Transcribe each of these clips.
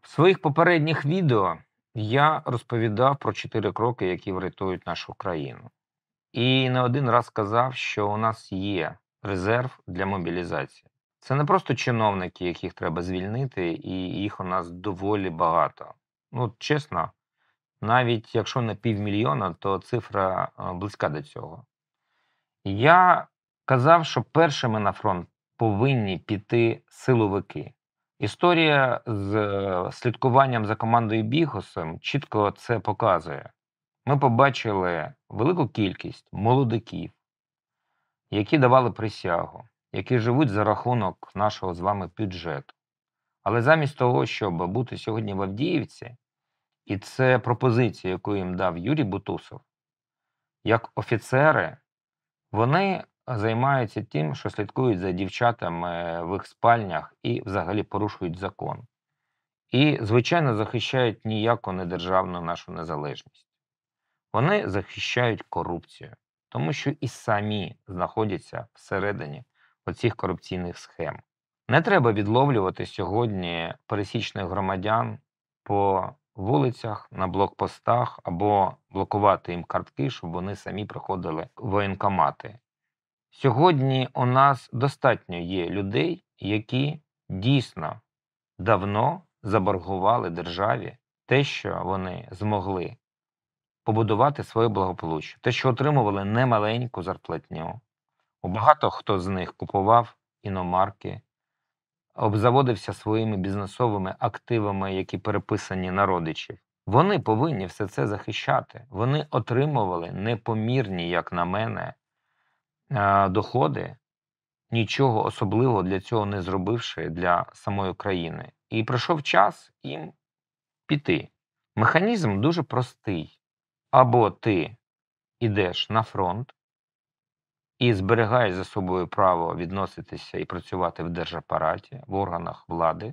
В своїх попередніх відео я розповідав про 4 кроки, які врятують нашу країну. І не один раз казав, що у нас є резерв для мобілізації. Це не просто чиновники, яких треба звільнити, і їх у нас доволі багато. Ну, чесно, навіть якщо не півмільйона, то цифра близька до цього. Я казав, що першими на фронт повинні піти силовики. Історія з слідкуванням за командою Бігусом чітко це показує. Ми побачили велику кількість молодиків, які давали присягу, які живуть за рахунок нашого з вами бюджету. Але замість того, щоб бути сьогодні в Авдіївці, і це пропозиція, яку їм дав Юрій Бутусов, як офіцери, вони займаються тим, що слідкують за дівчатами в їх спальнях і взагалі порушують закон. І, звичайно, захищають ніяку не державну нашу незалежність. Вони захищають корупцію, тому що і самі знаходяться всередині оцих корупційних схем. Не треба відловлювати сьогодні пересічних громадян по вулицях, на блокпостах або блокувати їм картки, щоб вони самі приходили в воєнкомати. Сьогодні у нас достатньо є людей, які дійсно давно заборгували державі те, що вони змогли побудувати своє благополуччя, те, що отримували немаленьку зарплатню. Багато хто з них купував іномарки, обзаводився своїми бізнесовими активами, які переписані на родичів. Вони повинні все це захищати. Вони отримували непомірні, як на мене, доходи, нічого особливого для цього не зробивши для самої країни. І прийшов час їм піти. Механізм дуже простий. Або ти йдеш на фронт і зберігаєш за собою право відноситися і працювати в держапараті, в органах влади,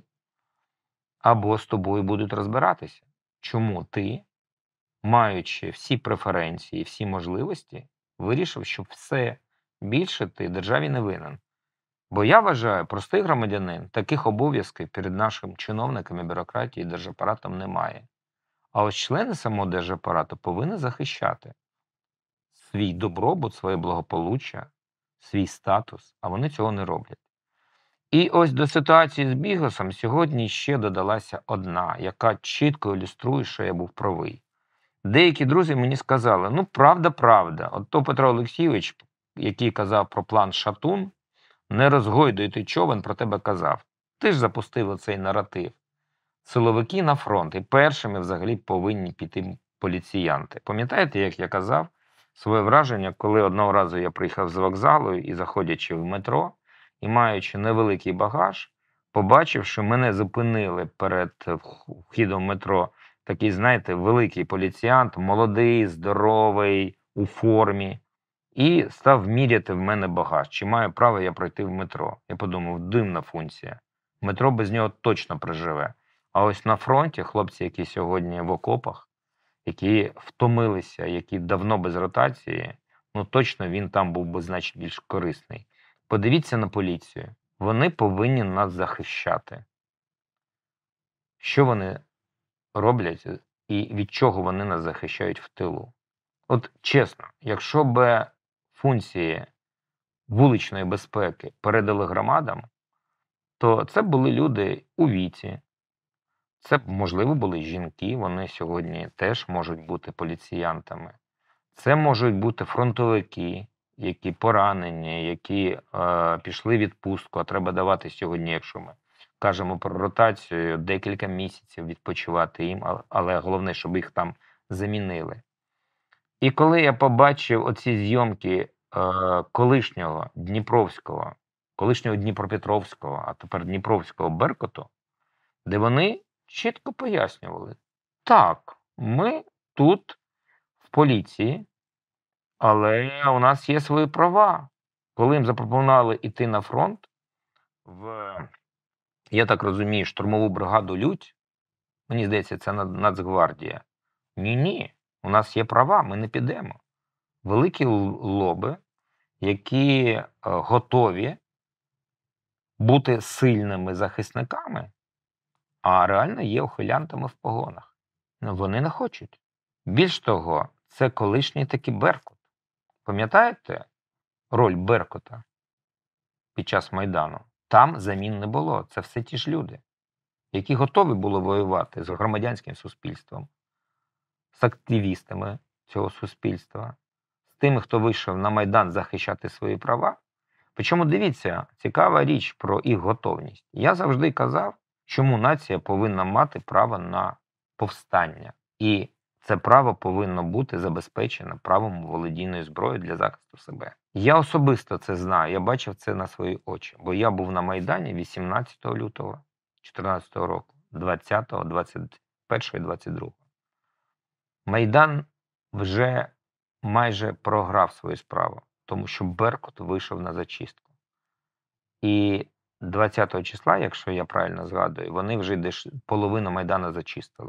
або з тобою будуть розбиратися, чому ти, маючи всі преференції, всі можливості, вирішив, що все більше ти державі не винен. Бо я вважаю, простий громадянин таких обов'язків перед нашим чиновниками, бюрократією і держапаратом немає. А ось члени самого держапарату повинні захищати свій добробут, своє благополуччя, свій статус, а вони цього не роблять. І ось до ситуації з Бігусом сьогодні ще додалася одна, яка чітко ілюструє, що я був правий. Деякі друзі мені сказали, ну правда. От то Петро Олексійович, який казав про план Шатун, не розгойдуй ти човен, про тебе казав. Ти ж запустив оцей наратив. Силовики на фронт, і першими взагалі повинні піти поліціянти. Пам'ятаєте, як я казав своє враження, коли одного разу я приїхав з вокзалу і, заходячи в метро, і маючи невеликий багаж, побачив, що мене зупинили перед вхідом в метро такий, знаєте, великий поліціянт, молодий, здоровий, у формі, і став міряти в мене багаж, чи маю право я пройти в метро. Я подумав, дивна функція. Метро без нього точно проживе. А ось на фронті хлопці, які сьогодні в окопах, які втомилися, які давно без ротації, ну точно він там був би значно більш корисний. Подивіться на поліцію. Вони повинні нас захищати. Що вони роблять і від чого вони нас захищають в тилу? От чесно, якщо б функції вуличної безпеки передали громадам, то це були люди у віці. Це, можливо, були жінки, вони сьогодні теж можуть бути поліціянтами. Це можуть бути фронтовики, які поранені, які пішли в відпустку, а треба давати сьогодні, якщо ми кажемо про ротацію, декілька місяців відпочивати їм, але головне, щоб їх там замінили. І коли я побачив оці зйомки колишнього Дніпровського, колишнього Дніпропетровського, а тепер Дніпровського Беркуту, де вони чітко пояснювали, так, ми тут в поліції, але у нас є свої права. Коли їм запропонували йти на фронт, я так розумію, штурмову бригаду «Людь», мені здається, це Нацгвардія. Ні, у нас є права, ми не підемо. Великі лоби, які готові бути сильними захисниками, а реально є ухилянтами в погонах. Ну, вони не хочуть. Більш того, це колишній таки Беркут. Пам'ятаєте роль Беркута під час Майдану? Там замін не було. Це все ті ж люди, які готові були воювати з громадянським суспільством, з активістами цього суспільства, з тими, хто вийшов на Майдан захищати свої права. Причому, дивіться, цікава річ про їх готовність. Я завжди казав, чому нація повинна мати право на повстання. І це право повинно бути забезпечено правом володінною зброєю для захисту себе. Я особисто це знаю, я бачив це на свої очі, бо я був на Майдані 18 лютого 2014 року, 20, 21 і 22. Майдан вже майже програв свою справу, тому що Беркут вийшов на зачистку. І 20 числа, якщо я правильно згадую, вони вже десь половину Майдану зачистили.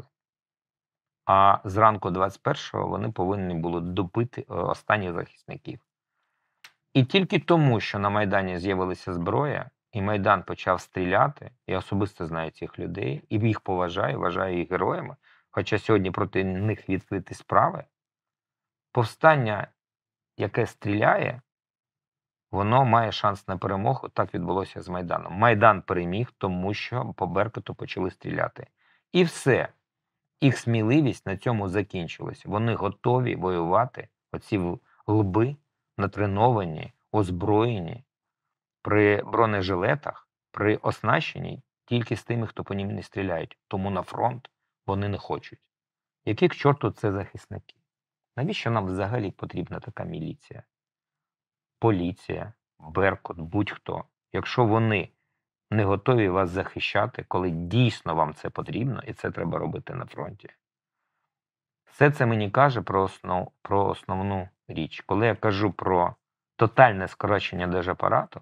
А зранку 21-го вони повинні були добити останніх захисників. І тільки тому, що на Майдані з'явилася зброя, і Майдан почав стріляти, я особисто знаю цих людей, і їх поважаю, вважаю їх героями, хоча сьогодні проти них відкриті справи, повстання, яке стріляє, воно має шанс на перемогу. Так відбулося з Майданом. Майдан переміг, тому що по Беркуту почали стріляти. І все. Їх сміливість на цьому закінчилась. Вони готові воювати, оці лби, натреновані, озброєні, при бронежилетах, при оснащенні тільки з тими, хто по ним не стріляють. Тому на фронт вони не хочуть. Які к чорту це захисники? Навіщо нам взагалі потрібна така міліція? Поліція, Беркут, будь-хто. Якщо вони не готові вас захищати, коли дійсно вам це потрібно, і це треба робити на фронті. Все це мені каже про основну річ. Коли я кажу про тотальне скорочення держапарату,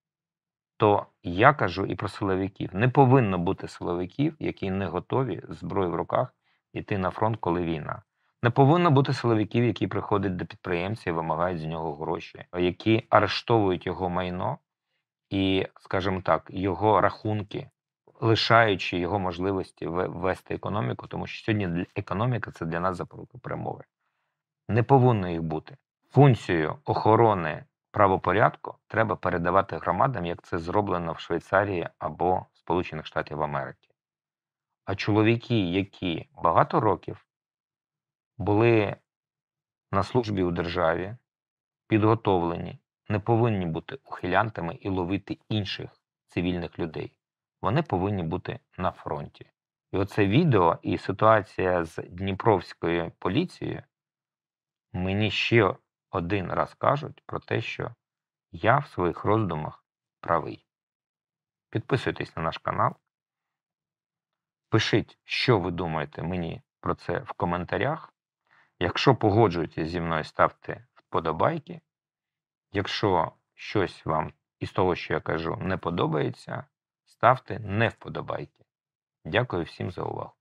то я кажу і про силовиків. Не повинно бути силовиків, які не готові з зброєю в руках йти на фронт, коли війна. Не повинно бути силовиків, які приходять до підприємця і вимагають з нього гроші, які арештовують його майно і, скажімо так, його рахунки, лишаючи його можливості вести економіку, тому що сьогодні економіка – це для нас запорука перемоги. Не повинно їх бути. Функцію охорони правопорядку треба передавати громадам, як це зроблено в Швейцарії або в Сполучених Штатах Америки. А чоловіки, які багато років були на службі у державі, підготовлені, не повинні бути ухилянтами і ловити інших цивільних людей. Вони повинні бути на фронті. І оце відео і ситуація з Дніпровською поліцією мені ще один раз кажуть про те, що я в своїх роздумах правий. Підписуйтесь на наш канал. Пишіть, що ви думаєте мені про це в коментарях. Якщо погоджуєтесь зі мною, ставте вподобайки. Якщо щось вам із того, що я кажу, не подобається, ставте не вподобайки. Дякую всім за увагу.